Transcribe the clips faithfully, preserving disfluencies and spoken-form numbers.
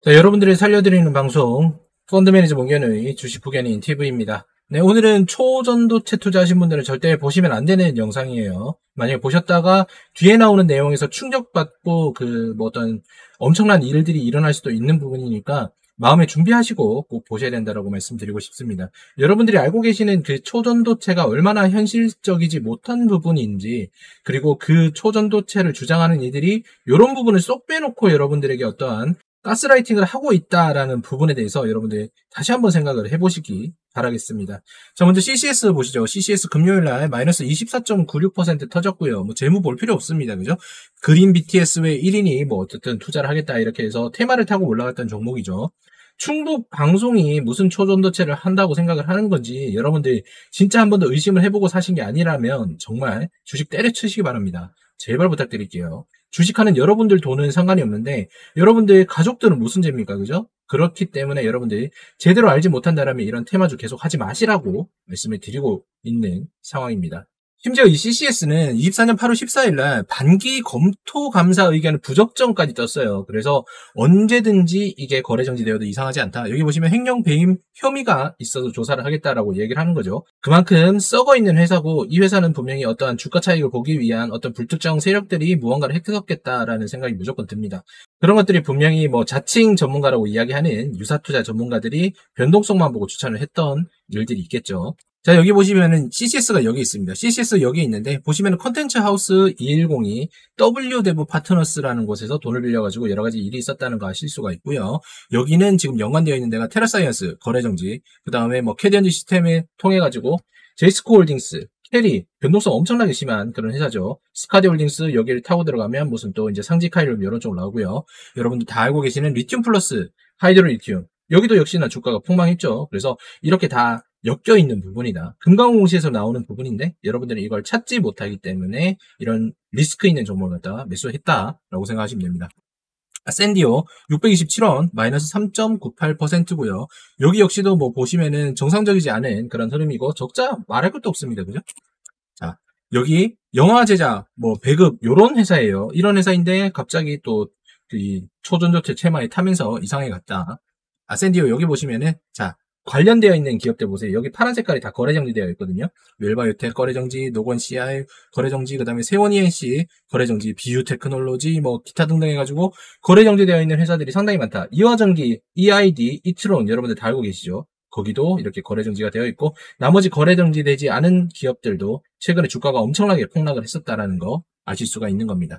자, 여러분들이 살려드리는 방송 펀드 매니저 목연의 주식 후견인 티비입니다. 네, 오늘은 초전도체 투자하신 분들은 절대 보시면 안 되는 영상이에요. 만약에 보셨다가 뒤에 나오는 내용에서 충격받고 그 뭐 어떤 엄청난 일들이 일어날 수도 있는 부분이니까 마음에 준비하시고 꼭 보셔야 된다라고 말씀드리고 싶습니다. 여러분들이 알고 계시는 그 초전도체가 얼마나 현실적이지 못한 부분인지, 그리고 그 초전도체를 주장하는 이들이 이런 부분을 쏙 빼놓고 여러분들에게 어떠한 가스라이팅을 하고 있다라는 부분에 대해서 여러분들 다시 한번 생각을 해보시기 바라겠습니다. 자, 먼저 씨씨에스 보시죠. 씨씨에스 금요일날 마이너스 이십사 점 구육 퍼센트 터졌고요. 뭐 재무 볼 필요 없습니다. 그죠? 그린 비티에스 외 일 인이 뭐 어쨌든 투자를 하겠다 이렇게 해서 테마를 타고 올라갔던 종목이죠. 충북 방송이 무슨 초전도체를 한다고 생각을 하는 건지 여러분들이 진짜 한 번 더 의심을 해보고 사신 게 아니라면 정말 주식 때려치시기 바랍니다. 제발 부탁드릴게요. 주식하는 여러분들 돈은 상관이 없는데 여러분들 가족들은 무슨 죄입니까? 그죠? 그렇기 때문에 여러분들이 제대로 알지 못한다면 이런 테마주 계속 하지 마시라고 말씀을 드리고 있는 상황입니다. 심지어 이 씨씨에스는 이십사 년 팔월 십사일날 반기 검토 감사 의견을 부적정까지 떴어요. 그래서 언제든지 이게 거래 정지되어도 이상하지 않다. 여기 보시면 횡령 배임 혐의가 있어서 조사를 하겠다라고 얘기를 하는 거죠. 그만큼 썩어 있는 회사고, 이 회사는 분명히 어떠한 주가 차익을 보기 위한 어떤 불특정 세력들이 무언가를 획득했겠다라는 생각이 무조건 듭니다. 그런 것들이 분명히 뭐 자칭 전문가라고 이야기하는 유사투자 전문가들이 변동성만 보고 추천을 했던 일들이 있겠죠. 자, 여기 보시면은 씨씨에스가 여기 있습니다. 씨씨에스 여기 있는데 보시면은 컨텐츠 하우스 이백십이 더블유데브 파트너스라는 곳에서 돈을 빌려가지고 여러 가지 일이 있었다는 거 아실 수가 있고요. 여기는 지금 연관되어 있는 데가 테라사이언스 거래정지, 그 다음에 뭐 캐디언지 시스템을 통해 가지고 제이스코 홀딩스, 캐리, 변동성 엄청나게 심한 그런 회사죠. 스카디 홀딩스 여기를 타고 들어가면 무슨 또 이제 상지카이룸 이런 쪽으로 나오고요. 여러분들 다 알고 계시는 리튬 플러스, 하이드로 리튬, 여기도 역시나 주가가 폭망했죠. 그래서 이렇게 다 엮여 있는 부분이다. 금강공시에서 나오는 부분인데 여러분들은 이걸 찾지 못하기 때문에 이런 리스크 있는 종목을 갖다가 매수했다라고 생각하시면 됩니다. 샌디오 육백이십칠 원 마이너스 삼 점 구팔 퍼센트고요. 여기 역시도 뭐 보시면은 정상적이지 않은 그런 흐름이고 적자 말할 것도 없습니다. 그죠? 자, 여기 영화 제작, 뭐 배급 요런 회사예요. 이런 회사인데 갑자기 또 이 초전도체 테마에 타면서 이상하게 갔다. 아센디오 여기 보시면은 자, 관련되어 있는 기업들 보세요. 여기 파란 색깔이 다 거래 정지되어 있거든요. 웰바이오텍 거래 정지, 노건 씨아이 거래 정지, 그다음에 세원 이엔씨 거래 정지, 비유 테크놀로지 뭐 기타 등등 해가지고 거래 정지되어 있는 회사들이 상당히 많다. 이화전기, 이아이디, 이트론 여러분들 다 알고 계시죠? 거기도 이렇게 거래 정지가 되어 있고, 나머지 거래 정지되지 않은 기업들도 최근에 주가가 엄청나게 폭락을 했었다라는 거 아실 수가 있는 겁니다.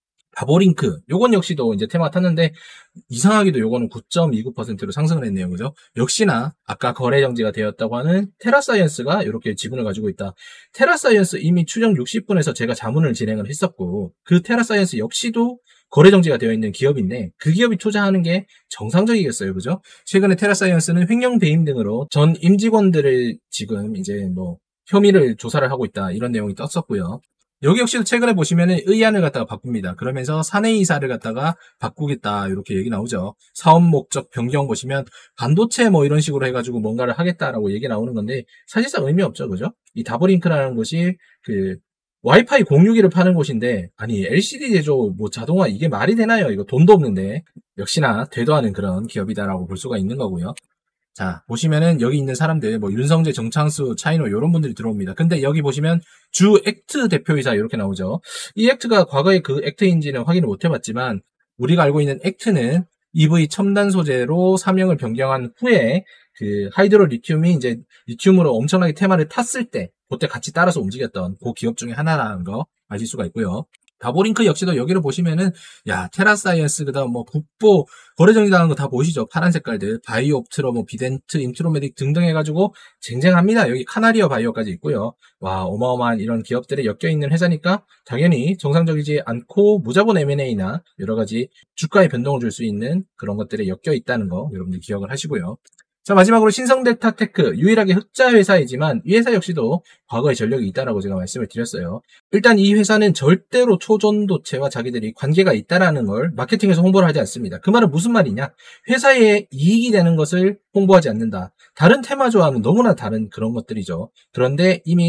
바보링크, 요건 역시도 이제 테마 탔는데, 이상하게도 요거는 구 점 이구 퍼센트로 상승을 했네요. 그죠? 역시나, 아까 거래 정지가 되었다고 하는 테라사이언스가 이렇게 지분을 가지고 있다. 테라사이언스 이미 추정 육십 분에서 제가 자문을 진행을 했었고, 그 테라사이언스 역시도 거래 정지가 되어 있는 기업인데, 그 기업이 투자하는 게 정상적이겠어요. 그죠? 최근에 테라사이언스는 횡령 배임 등으로 전 임직원들을 지금 이제 뭐, 혐의를 조사를 하고 있다. 이런 내용이 떴었고요. 여기 역시도 최근에 보시면은 의안을 갖다가 바꿉니다. 그러면서 사내이사를 갖다가 바꾸겠다 이렇게 얘기 나오죠. 사업 목적 변경 보시면 반도체 뭐 이런 식으로 해가지고 뭔가를 하겠다라고 얘기 나오는 건데 사실상 의미 없죠, 그죠? 이 다보링크라는 곳이 그 와이파이 공유기를 파는 곳인데, 아니 엘시디 제조 뭐 자동화 이게 말이 되나요? 이거 돈도 없는데 역시나 되도 않은 그런 기업이다라고 볼 수가 있는 거고요. 자, 보시면은 여기 있는 사람들 뭐 윤성재, 정창수, 차이노 이런 분들이 들어옵니다. 근데 여기 보시면 주 액트 대표이사 이렇게 나오죠. 이 액트가 과거에 그 액트인지는 확인을 못 해봤지만 우리가 알고 있는 액트는 이브이 첨단 소재로 사명을 변경한 후에 그 하이드로 리튬이 이제 리튬으로 엄청나게 테마를 탔을 때 그때 같이 따라서 움직였던 그 기업 중에 하나라는 거 아실 수가 있고요. 다보링크 역시도 여기를 보시면은 야 테라사이언스 그다음 뭐 국보 거래 정지당한 거 다 보이시죠? 파란 색깔들 바이오옵트로 뭐 비덴트 인트로메딕 등등 해가지고 쟁쟁합니다. 여기 카나리어 바이오까지 있고요. 와 어마어마한 이런 기업들에 엮여 있는 회사니까 당연히 정상적이지 않고 무자본 엠앤에이나 여러 가지 주가에 변동을 줄 수 있는 그런 것들에 엮여 있다는 거 여러분들 기억을 하시고요. 자, 마지막으로 신성델타테크, 유일하게 흑자 회사이지만 이 회사 역시도 과거에 전력이 있다라고 제가 말씀을 드렸어요. 일단 이 회사는 절대로 초전도체와 자기들이 관계가 있다라는 걸 마케팅에서 홍보를 하지 않습니다. 그 말은 무슨 말이냐? 회사에 이익이 되는 것을 홍보하지 않는다. 다른 테마주와는 너무나 다른 그런 것들이죠. 그런데 이미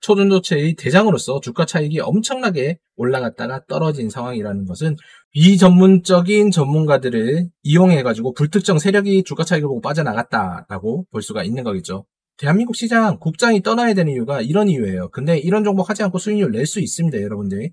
초전도체의 대장으로서 주가 차익이 엄청나게 올라갔다가 떨어진 상황이라는 것은 비전문적인 전문가들을 이용해가지고 불특정 세력이 주가 차익을 보고 빠져나갔다라고 볼 수가 있는 거겠죠. 대한민국 시장 국장이 떠나야 되는 이유가 이런 이유예요. 근데 이런 종목 하지 않고 수익률 낼 수 있습니다, 여러분들이.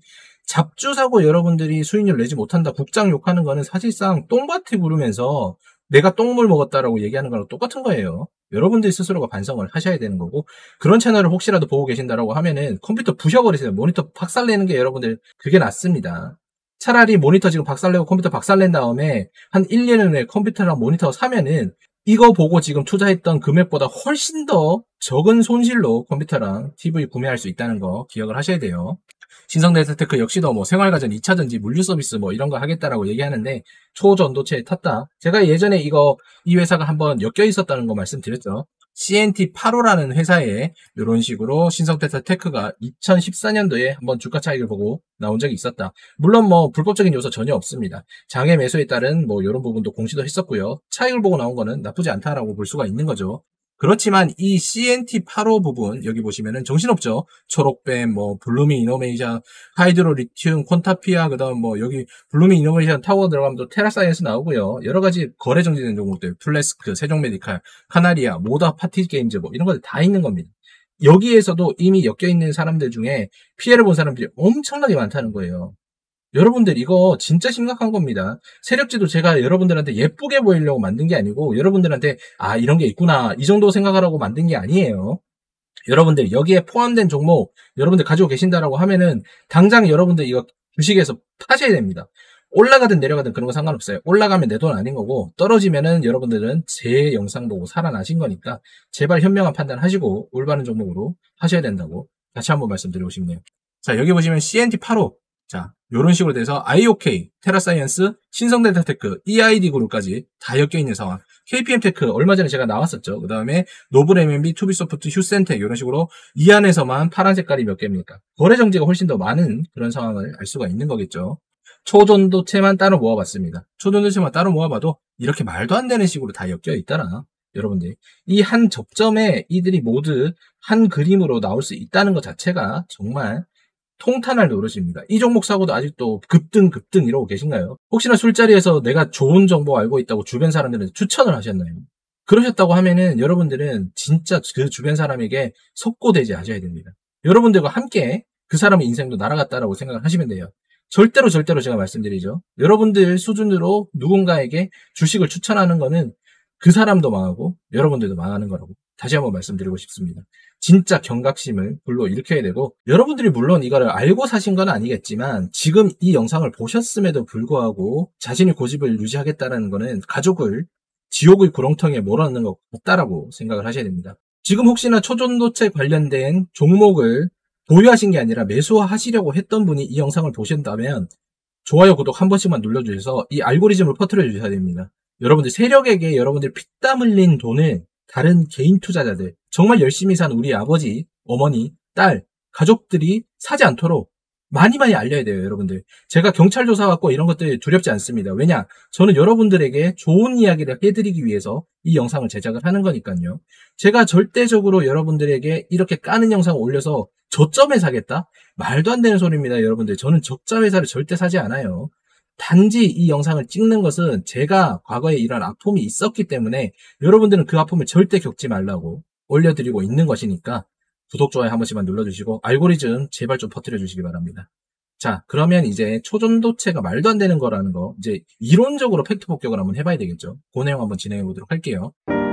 잡주 사고 여러분들이 수익률 내지 못한다, 국장 욕하는 거는 사실상 똥밭에 구르면서 내가 똥물 먹었다라고 얘기하는 거랑 똑같은 거예요. 여러분들 스스로가 반성을 하셔야 되는 거고, 그런 채널을 혹시라도 보고 계신다라고 하면은 컴퓨터 부셔버리세요. 모니터 박살내는 게 여러분들 그게 낫습니다. 차라리 모니터 지금 박살내고 컴퓨터 박살낸 다음에 한 일 년 후에 컴퓨터랑 모니터 사면은 이거 보고 지금 투자했던 금액보다 훨씬 더 적은 손실로 컴퓨터랑 티비 구매할 수 있다는 거 기억을 하셔야 돼요. 신성데이터테크 역시도 뭐 생활가전, 이차전지, 물류서비스 뭐 이런 거 하겠다라고 얘기하는데 초전도체에 탔다. 제가 예전에 이거 이 회사가 한번 엮여 있었다는 거 말씀드렸죠. 씨엔티 팔십오라는 회사에 이런 식으로 신성데이터테크가 이천십사 년도에 한번 주가 차익을 보고 나온 적이 있었다. 물론 뭐 불법적인 요소 전혀 없습니다. 장외 매수에 따른 뭐 이런 부분도 공시도 했었고요. 차익을 보고 나온 거는 나쁘지 않다라고 볼 수가 있는 거죠. 그렇지만 이 씨엔티 팔십오 부분 여기 보시면은 정신없죠. 초록뱀, 뭐 블루미 이노베이션, 하이드로 리튬, 콘타피아, 그다음 뭐 여기 블루미 이노베이션 타워 들어가면 또 테라사이언스 나오고요. 여러 가지 거래 정지된 종목들, 플래스크, 세종메디칼, 카나리아, 모다 파티 게임즈 뭐 이런 것들 다 있는 겁니다. 여기에서도 이미 엮여 있는 사람들 중에 피해를 본 사람들이 엄청나게 많다는 거예요. 여러분들 이거 진짜 심각한 겁니다. 세력지도 제가 여러분들한테 예쁘게 보이려고 만든 게 아니고 여러분들한테 아 이런 게 있구나 이 정도 생각하라고 만든 게 아니에요. 여러분들 여기에 포함된 종목 여러분들 가지고 계신다라고 하면은 당장 여러분들 이거 주식에서 파셔야 됩니다. 올라가든 내려가든 그런 거 상관없어요. 올라가면 내 돈 아닌 거고 떨어지면은 여러분들은 제 영상 보고 살아나신 거니까 제발 현명한 판단 하시고 올바른 종목으로 하셔야 된다고 다시 한번 말씀드리고 싶네요. 자 여기 보시면 씨엔티 팔십오 자, 요런 식으로 돼서 아이오케이, 테라사이언스, 신성데이터테크, 이아이디 그룹까지 다 엮여있는 상황. 케이피엠테크 얼마 전에 제가 나왔었죠. 그 다음에 노블엠엠비, 투비소프트, 휴센텍 이런 식으로 이 안에서만 파란 색깔이 몇 개입니까? 거래 정지가 훨씬 더 많은 그런 상황을 알 수가 있는 거겠죠. 초전도체만 따로 모아봤습니다. 초전도체만 따로 모아봐도 이렇게 말도 안 되는 식으로 다 엮여있더라. 여러분들 이 한 접점에 이들이 모두 한 그림으로 나올 수 있다는 것 자체가 정말 통탄할 노릇입니다. 이 종목 사고도 아직도 급등 급등 이러고 계신가요? 혹시나 술자리에서 내가 좋은 정보 알고 있다고 주변 사람들한테 추천을 하셨나요? 그러셨다고 하면은 여러분들은 진짜 그 주변 사람에게 속고되지 하셔야 됩니다. 여러분들과 함께 그 사람의 인생도 날아갔다라고 생각을 하시면 돼요. 절대로 절대로 제가 말씀드리죠. 여러분들 수준으로 누군가에게 주식을 추천하는 거는 그 사람도 망하고 여러분들도 망하는 거라고 다시 한번 말씀드리고 싶습니다. 진짜 경각심을 불러일으켜야 되고 여러분들이 물론 이거를 알고 사신 건 아니겠지만 지금 이 영상을 보셨음에도 불구하고 자신의 고집을 유지하겠다는 거는 가족을 지옥의 구렁텅이에 몰아넣는 것 같다라고 생각을 하셔야 됩니다. 지금 혹시나 초전도체 관련된 종목을 보유하신 게 아니라 매수하시려고 했던 분이 이 영상을 보신다면 좋아요, 구독 한 번씩만 눌러주셔서 이 알고리즘을 퍼뜨려 주셔야 됩니다. 여러분들 세력에게 여러분들 피땀 흘린 돈을 다른 개인 투자자들, 정말 열심히 산 우리 아버지, 어머니, 딸, 가족들이 사지 않도록 많이 많이 알려야 돼요, 여러분들. 제가 경찰 조사 받고 이런 것들 두렵지 않습니다. 왜냐? 저는 여러분들에게 좋은 이야기를 해드리기 위해서 이 영상을 제작을 하는 거니까요. 제가 절대적으로 여러분들에게 이렇게 까는 영상을 올려서 저점에 사겠다? 말도 안 되는 소리입니다, 여러분들. 저는 적자 회사를 절대 사지 않아요. 단지 이 영상을 찍는 것은 제가 과거에 이런 아픔이 있었기 때문에 여러분들은 그 아픔을 절대 겪지 말라고 올려드리고 있는 것이니까 구독, 좋아요 한 번씩만 눌러주시고 알고리즘 제발 좀 퍼뜨려 주시기 바랍니다. 자, 그러면 이제 초전도체가 말도 안 되는 거라는 거 이제 이론적으로 팩트 폭격을 한번 해봐야 되겠죠. 그 내용 한번 진행해 보도록 할게요.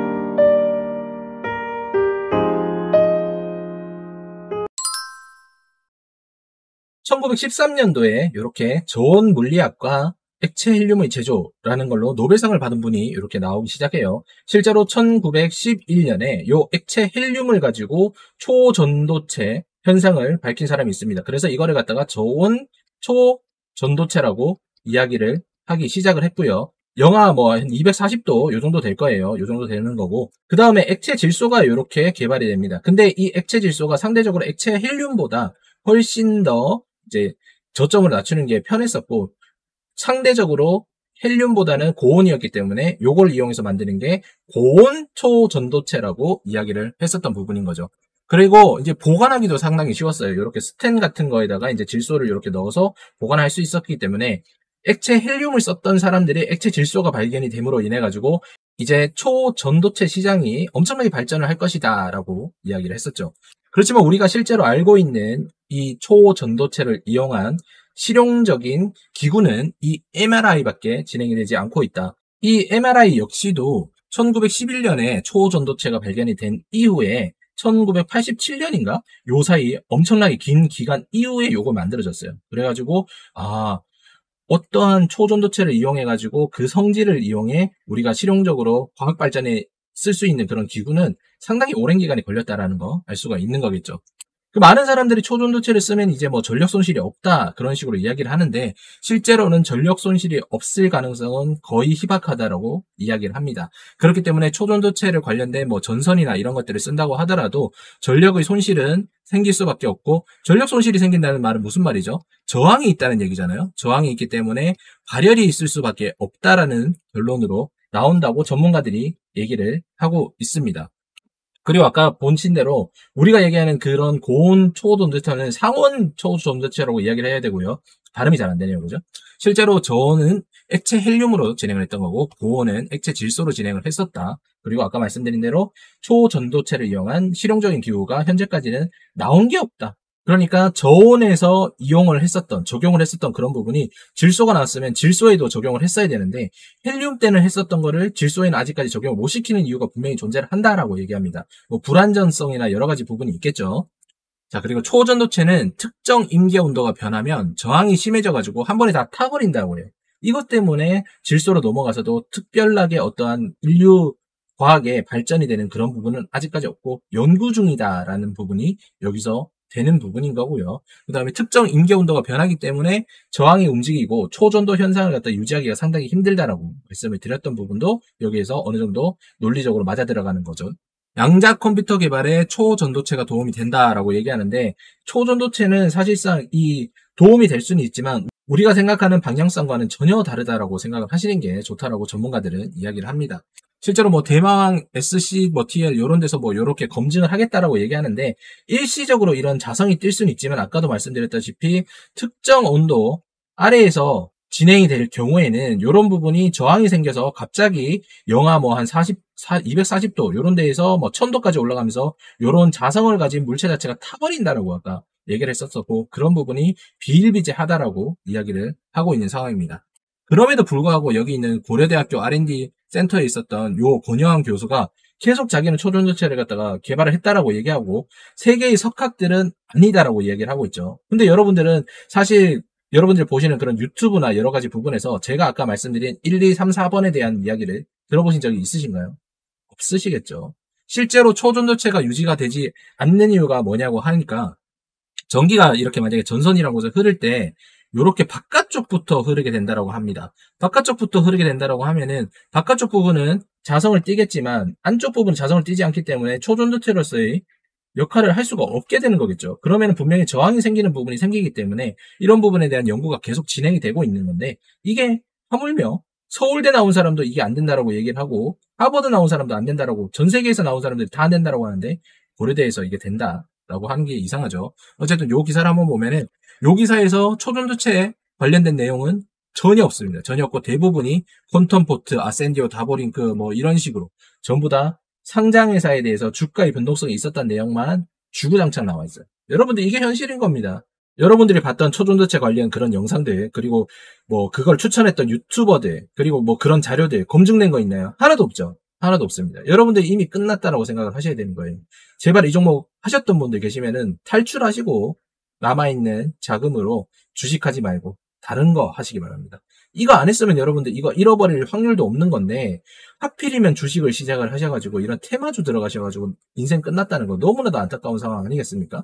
천구백십삼 년도에 이렇게 저온 물리학과 액체 헬륨의 제조라는 걸로 노벨상을 받은 분이 이렇게 나오기 시작해요. 실제로 천구백십일 년에 이 액체 헬륨을 가지고 초전도체 현상을 밝힌 사람이 있습니다. 그래서 이거를 갖다가 저온 초전도체라고 이야기를 하기 시작을 했고요. 영하 뭐 한 이백사십 도 요 정도 될 거예요. 요 정도 되는 거고. 그 다음에 액체 질소가 이렇게 개발이 됩니다. 근데 이 액체 질소가 상대적으로 액체 헬륨보다 훨씬 더 이제 저점을 낮추는 게 편했었고 상대적으로 헬륨보다는 고온이었기 때문에 요걸 이용해서 만드는 게 고온 초전도체라고 이야기를 했었던 부분인 거죠. 그리고 이제 보관하기도 상당히 쉬웠어요. 이렇게 스텐 같은 거에다가 이제 질소를 이렇게 넣어서 보관할 수 있었기 때문에 액체 헬륨을 썼던 사람들이 액체 질소가 발견이 됨으로 인해 가지고 이제 초전도체 시장이 엄청나게 발전을 할 것이다 라고 이야기를 했었죠. 그렇지만 우리가 실제로 알고 있는 이 초전도체를 이용한 실용적인 기구는 이 엠알아이밖에 진행이 되지 않고 있다. 이 엠알아이 역시도 천구백십일 년에 초전도체가 발견이 된 이후에 천구백팔십칠 년인가? 요 사이 엄청나게 긴 기간 이후에 요거 만들어졌어요. 그래가지고 아 어떠한 초전도체를 이용해가지고 그 성질을 이용해 우리가 실용적으로 과학 발전에 쓸 수 있는 그런 기구는 상당히 오랜 기간이 걸렸다라는 거 알 수가 있는 거겠죠. 그 많은 사람들이 초전도체를 쓰면 이제 뭐 전력 손실이 없다 그런 식으로 이야기를 하는데 실제로는 전력 손실이 없을 가능성은 거의 희박하다라고 이야기를 합니다. 그렇기 때문에 초전도체를 관련된 뭐 전선이나 이런 것들을 쓴다고 하더라도 전력의 손실은 생길 수밖에 없고 전력 손실이 생긴다는 말은 무슨 말이죠? 저항이 있다는 얘기잖아요. 저항이 있기 때문에 발열이 있을 수밖에 없다라는 결론으로 나온다고 전문가들이 얘기를 하고 있습니다. 그리고 아까 본신 대로 우리가 얘기하는 그런 고온 초전도체는 상온 초전도체라고 이야기를 해야 되고요. 발음이 잘 안 되네요. 그죠? 실제로 저온은 액체 헬륨으로 진행을 했던 거고 고온은 액체 질소로 진행을 했었다. 그리고 아까 말씀드린 대로 초전도체를 이용한 실용적인 기구가 현재까지는 나온 게 없다. 그러니까 저온에서 이용을 했었던, 적용을 했었던 그런 부분이 질소가 나왔으면 질소에도 적용을 했어야 되는데 헬륨 때는 했었던 거를 질소에는 아직까지 적용을 못 시키는 이유가 분명히 존재를 한다라고 얘기합니다. 뭐 불안전성이나 여러 가지 부분이 있겠죠. 자, 그리고 초전도체는 특정 임계 온도가 변하면 저항이 심해져가지고 한 번에 다 타버린다고 해요. 이것 때문에 질소로 넘어가서도 특별하게 어떠한 인류 과학의 발전이 되는 그런 부분은 아직까지 없고 연구 중이다라는 부분이 여기서 되는 부분인 거고요. 그 다음에 특정 임계 온도가 변하기 때문에 저항이 움직이고 초전도 현상을 갖다 유지하기가 상당히 힘들다라고 말씀을 드렸던 부분도 여기에서 어느 정도 논리적으로 맞아 들어가는 거죠. 양자 컴퓨터 개발에 초전도체가 도움이 된다라고 얘기하는데 초전도체는 사실상 이 도움이 될 수는 있지만 우리가 생각하는 방향성과는 전혀 다르다라고 생각을 하시는 게 좋다라고 전문가들은 이야기를 합니다. 실제로 뭐 대마왕 에스씨 뭐 티엘 이런 데서 뭐 이렇게 검증을 하겠다라고 얘기하는데 일시적으로 이런 자성이 뜰 수는 있지만 아까도 말씀드렸다시피 특정 온도 아래에서 진행이 될 경우에는 이런 부분이 저항이 생겨서 갑자기 영하 뭐 한 사십, 이백사십 도 이런 데에서 뭐 천 도까지 올라가면서 이런 자성을 가진 물체 자체가 타버린다라고 아까 얘기를 했었었고 그런 부분이 비일비재하다라고 이야기를 하고 있는 상황입니다. 그럼에도 불구하고 여기 있는 고려대학교 알앤디 센터에 있었던 요 권영환 교수가 계속 자기는 초전도체를 갖다가 개발을 했다라고 얘기하고 세계의 석학들은 아니다라고 얘기를 하고 있죠. 근데 여러분들은 사실 여러분들이 보시는 그런 유튜브나 여러 가지 부분에서 제가 아까 말씀드린 일, 이, 삼, 사 번에 대한 이야기를 들어보신 적이 있으신가요? 없으시겠죠. 실제로 초전도체가 유지가 되지 않는 이유가 뭐냐고 하니까 전기가 이렇게 만약에 전선이라는 곳에 흐를 때 이렇게 바깥쪽부터 흐르게 된다라고 합니다. 바깥쪽부터 흐르게 된다라고 하면은 바깥쪽 부분은 자성을 띠겠지만 안쪽 부분은 자성을 띠지 않기 때문에 초전도체로서의 역할을 할 수가 없게 되는 거겠죠. 그러면 분명히 저항이 생기는 부분이 생기기 때문에 이런 부분에 대한 연구가 계속 진행이 되고 있는 건데 이게 하물며 서울대 나온 사람도 이게 안 된다라고 얘기를 하고 하버드 나온 사람도 안 된다라고 전 세계에서 나온 사람들이 다 안 된다라고 하는데 고려대에서 이게 된다라고 하는 게 이상하죠. 어쨌든 요 기사를 한번 보면은 요 기사에서 초전도체에 관련된 내용은 전혀 없습니다. 전혀 없고 대부분이 퀀텀포트, 아센디오, 다보링크 뭐 이런 식으로 전부 다 상장회사에 대해서 주가의 변동성이 있었던 내용만 주구장창 나와 있어요. 여러분들 이게 현실인 겁니다. 여러분들이 봤던 초전도체 관련 그런 영상들 그리고 뭐 그걸 추천했던 유튜버들 그리고 뭐 그런 자료들 검증된 거 있나요? 하나도 없죠. 하나도 없습니다. 여러분들이 이미 끝났다라고 생각을 하셔야 되는 거예요. 제발 이 종목 하셨던 분들 계시면은 탈출하시고 남아있는 자금으로 주식하지 말고 다른 거 하시기 바랍니다. 이거 안 했으면 여러분들 이거 잃어버릴 확률도 없는 건데 하필이면 주식을 시작을 하셔가지고 이런 테마주 들어가셔가지고 인생 끝났다는 거 너무나도 안타까운 상황 아니겠습니까?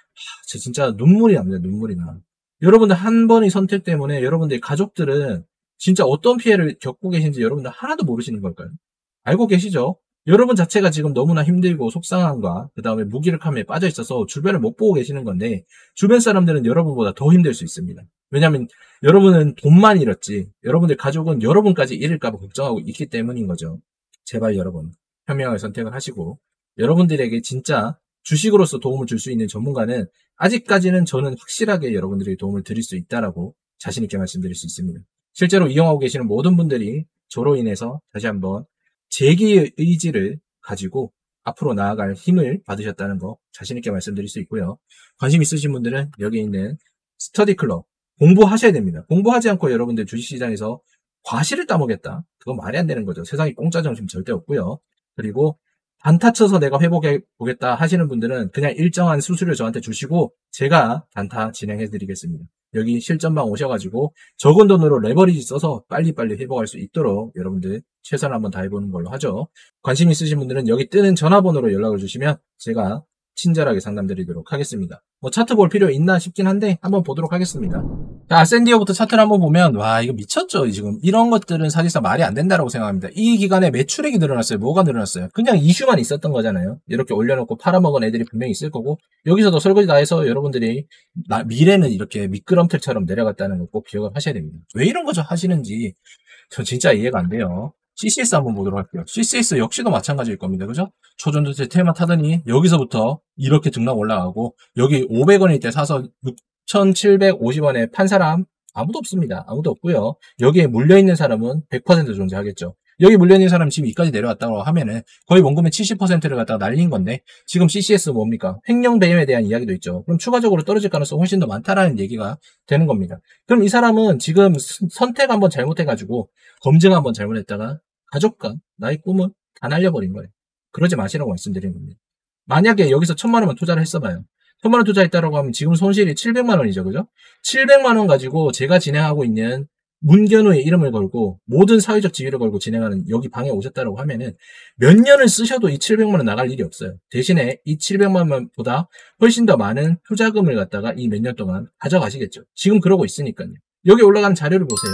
하, 진짜 눈물이 납니다. 눈물이 나. 여러분들 한 번의 선택 때문에 여러분들의 가족들은 진짜 어떤 피해를 겪고 계신지 여러분들 하나도 모르시는 걸까요? 알고 계시죠? 여러분 자체가 지금 너무나 힘들고 속상함과 그 다음에 무기력함에 빠져 있어서 주변을 못 보고 계시는 건데 주변 사람들은 여러분보다 더 힘들 수 있습니다. 왜냐하면 여러분은 돈만 잃었지 여러분들 가족은 여러분까지 잃을까 봐 걱정하고 있기 때문인 거죠. 제발 여러분 현명하게 선택을 하시고 여러분들에게 진짜 주식으로서 도움을 줄 수 있는 전문가는 아직까지는 저는 확실하게 여러분들에게 도움을 드릴 수 있다라고 자신있게 말씀드릴 수 있습니다. 실제로 이용하고 계시는 모든 분들이 저로 인해서 다시 한번 재기의 의지를 가지고 앞으로 나아갈 힘을 받으셨다는 거 자신있게 말씀드릴 수 있고요. 관심 있으신 분들은 여기 있는 스터디 클럽 공부하셔야 됩니다. 공부하지 않고 여러분들 주식시장에서 과실을 따먹겠다. 그건 말이 안 되는 거죠. 세상에 공짜 정신 절대 없고요. 그리고 단타 쳐서 내가 회복해 보겠다 하시는 분들은 그냥 일정한 수수료 저한테 주시고 제가 단타 진행해 드리겠습니다. 여기 실전방 오셔가지고 적은 돈으로 레버리지 써서 빨리빨리 회복할 수 있도록 여러분들 최선을 한번 다해보는 걸로 하죠. 관심 있으신 분들은 여기 뜨는 전화번호로 연락을 주시면 제가 친절하게 상담드리도록 하겠습니다. 뭐 차트 볼 필요 있나 싶긴 한데 한번 보도록 하겠습니다. 자, 아센디오부터 차트를 한번 보면 와 이거 미쳤죠. 지금 이런 것들은 사실상 말이 안 된다고 생각합니다. 이 기간에 매출액이 늘어났어요. 뭐가 늘어났어요? 그냥 이슈만 있었던 거잖아요. 이렇게 올려놓고 팔아먹은 애들이 분명히 있을 거고 여기서도 설거지 다 해서 여러분들이 나, 미래는 이렇게 미끄럼틀처럼 내려갔다는 거 꼭 기억을 하셔야 됩니다. 왜 이런 거죠 하시는지 전 진짜 이해가 안 돼요. 씨씨에스 한번 보도록 할게요. 씨씨에스 역시도 마찬가지일 겁니다. 그죠? 초전도체 테마 타더니 여기서부터 이렇게 등락 올라가고 여기 오백 원일 때 사서 육천칠백오십 원에 판 사람 아무도 없습니다. 아무도 없고요. 여기에 물려있는 사람은 백 퍼센트 존재하겠죠. 여기 물려있는 사람 지금 이까지 내려왔다고 하면은 거의 원금의 칠십 퍼센트를 갖다가 날린 건데 지금 씨씨에스 뭡니까? 횡령 배임에 대한 이야기도 있죠. 그럼 추가적으로 떨어질 가능성이 훨씬 더 많다라는 얘기가 되는 겁니다. 그럼 이 사람은 지금 선택 한번 잘못해가지고 검증 한번 잘못했다가 가족과 나의 꿈은 다 날려버린 거예요. 그러지 마시라고 말씀드리는 겁니다. 만약에 여기서 천만 원만 투자를 했어봐요. 천만 원 투자했다라고 하면 지금 손실이 칠백만 원이죠. 그죠? 칠백만 원 가지고 제가 진행하고 있는 문견우의 이름을 걸고 모든 사회적 지위를 걸고 진행하는 여기 방에 오셨다라고 하면은 몇 년을 쓰셔도 이 칠백만 원 나갈 일이 없어요. 대신에 이 칠백만 원보다 훨씬 더 많은 투자금을 갖다가 이 몇 년 동안 가져가시겠죠. 지금 그러고 있으니까요. 여기 올라가는 자료를 보세요.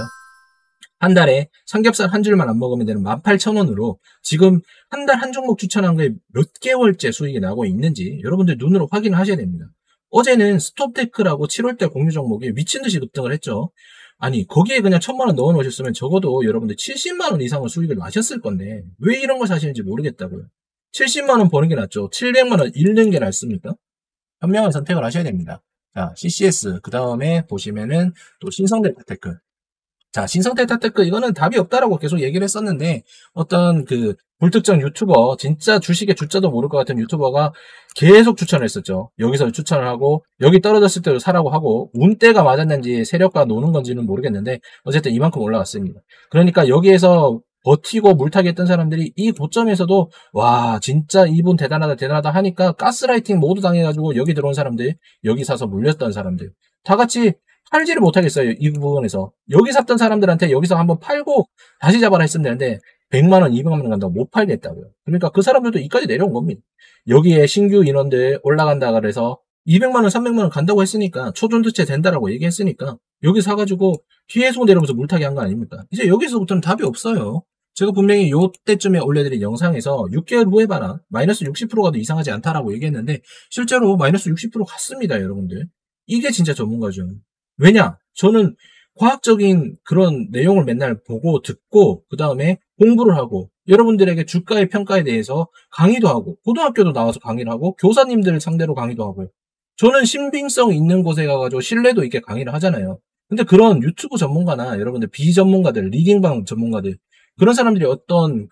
한 달에 삼겹살 한 줄만 안 먹으면 되는 만 팔천 원으로 지금 한 달 한 종목 추천한 거에 몇 개월째 수익이 나고 있는지 여러분들 눈으로 확인을 하셔야 됩니다. 어제는 스톱테크라고 칠월 달 공유 종목이 미친 듯이 급등을 했죠. 아니 거기에 그냥 천만 원 넣어 놓으셨으면 적어도 여러분들 칠십만 원 이상의 수익을 나셨을 건데 왜 이런 걸 사시는지 모르겠다고요. 칠십만 원 버는 게 낫죠. 칠백만 원 잃는 게 낫습니까? 현명한 선택을 하셔야 됩니다. 자, 씨씨에스 그 다음에 보시면은 또 신성데이터테크. 자, 신성데이터테크 이거는 답이 없다라고 계속 얘기를 했었는데 어떤 그 불특정 유튜버 진짜 주식의 주자도 모를 것 같은 유튜버가 계속 추천을 했었죠. 여기서 추천을 하고 여기 떨어졌을 때도 사라고 하고 운때가 맞았는지 세력과 노는 건지는 모르겠는데 어쨌든 이만큼 올라갔습니다. 그러니까 여기에서 버티고 물타기 했던 사람들이 이 고점에서도 와 진짜 이분 대단하다 대단하다 하니까 가스라이팅 모두 당해가지고 여기 들어온 사람들 여기 사서 물렸던 사람들 다 같이 팔지를 못하겠어요. 이 부분에서. 여기 샀던 사람들한테 여기서 한번 팔고 다시 잡아라 했으면 되는데 백만 원, 이백만 원 간다고 못 팔겠다고요. 그러니까 그 사람들도 이까지 내려온 겁니다. 여기에 신규 인원들 올라간다 그래서 이백만 원, 삼백만 원 간다고 했으니까 초전도체 된다라고 얘기했으니까 여기 사가지고 뒤에서 내려오면서 물타기 한 거 아닙니까? 이제 여기서부터는 답이 없어요. 제가 분명히 요때쯤에 올려드린 영상에서 육 개월 후에 봐라. 마이너스 육십 퍼센트 가도 이상하지 않다라고 얘기했는데 실제로 마이너스 육십 퍼센트 갔습니다. 여러분들. 이게 진짜 전문가죠. 왜냐? 저는 과학적인 그런 내용을 맨날 보고 듣고 그 다음에 공부를 하고 여러분들에게 주가의 평가에 대해서 강의도 하고 고등학교도 나와서 강의를 하고 교사님들 상대로 강의도 하고요. 저는 신빙성 있는 곳에 가가지고 신뢰도 있게 강의를 하잖아요. 근데 그런 유튜브 전문가나 여러분들 비전문가들, 리딩방 전문가들 그런 사람들이 어떤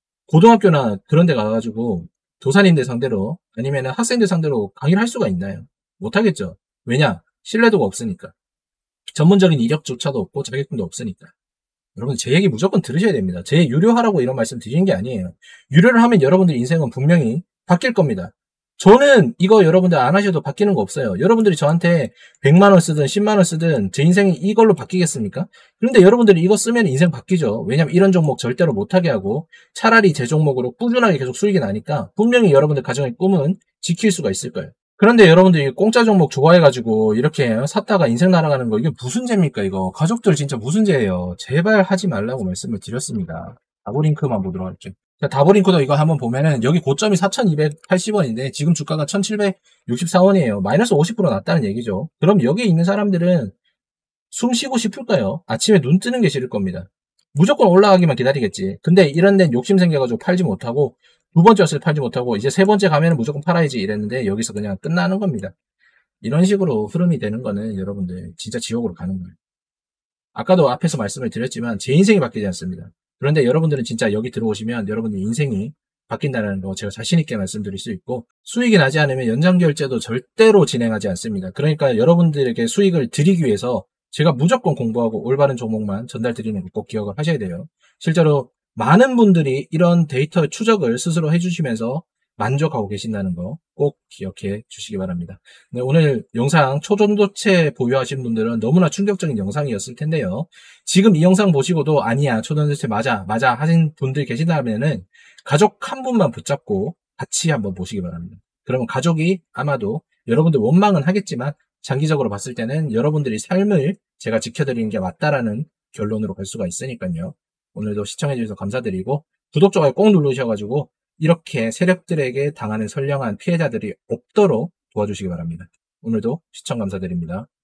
고등학교나 그런 데 가가지고 교사님들 상대로 아니면 학생들 상대로 강의를 할 수가 있나요? 못하겠죠. 왜냐? 신뢰도가 없으니까. 전문적인 이력조차도 없고 자격증도 없으니까. 여러분 제 얘기 무조건 들으셔야 됩니다. 제 유료하라고 이런 말씀 드리는 게 아니에요. 유료를 하면 여러분들 인생은 분명히 바뀔 겁니다. 저는 이거 여러분들 안 하셔도 바뀌는 거 없어요. 여러분들이 저한테 백만 원 쓰든 십만 원 쓰든 제 인생이 이걸로 바뀌겠습니까? 그런데 여러분들이 이거 쓰면 인생 바뀌죠. 왜냐면 이런 종목 절대로 못하게 하고 차라리 제 종목으로 꾸준하게 계속 수익이 나니까 분명히 여러분들 가정의 꿈은 지킬 수가 있을 거예요. 그런데 여러분들이 공짜 종목 좋아해가지고 이렇게 샀다가 인생 날아가는 거 이게 무슨 죄입니까 이거. 가족들 진짜 무슨 죄예요. 제발 하지 말라고 말씀을 드렸습니다. 다보링크만 보도록 할게요. 자, 다보링크도 이거 한번 보면은 여기 고점이 사천이백팔십 원인데 지금 주가가 천칠백육십사 원이에요. 마이너스 오십 퍼센트 났다는 얘기죠. 그럼 여기에 있는 사람들은 숨 쉬고 싶을까요? 아침에 눈 뜨는 게 싫을 겁니다. 무조건 올라가기만 기다리겠지. 근데 이런 데는 욕심 생겨가지고 팔지 못하고 두 번째였을 때 팔지 못하고 이제 세 번째 가면은 무조건 팔아야지 이랬는데 여기서 그냥 끝나는 겁니다. 이런 식으로 흐름이 되는 거는 여러분들 진짜 지옥으로 가는 거예요. 아까도 앞에서 말씀을 드렸지만 제 인생이 바뀌지 않습니다. 그런데 여러분들은 진짜 여기 들어오시면 여러분들 인생이 바뀐다는 거 제가 자신있게 말씀드릴 수 있고, 수익이 나지 않으면 연장결제도 절대로 진행하지 않습니다. 그러니까 여러분들에게 수익을 드리기 위해서 제가 무조건 공부하고 올바른 종목만 전달 드리는 거 꼭 기억을 하셔야 돼요. 실제로 많은 분들이 이런 데이터 추적을 스스로 해주시면서 만족하고 계신다는 거 꼭 기억해 주시기 바랍니다. 네, 오늘 영상 초전도체 보유하신 분들은 너무나 충격적인 영상이었을 텐데요. 지금 이 영상 보시고도 아니야 초전도체 맞아 맞아 하신 분들 계신다면은 가족 한 분만 붙잡고 같이 한번 보시기 바랍니다. 그러면 가족이 아마도 여러분들 원망은 하겠지만 장기적으로 봤을 때는 여러분들이 삶을 제가 지켜드리는 게 맞다라는 결론으로 갈 수가 있으니까요. 오늘도 시청해주셔서 감사드리고 구독, 좋아요 꼭 누르셔가지고 이렇게 세력들에게 당하는 선량한 피해자들이 없도록 도와주시기 바랍니다. 오늘도 시청 감사드립니다.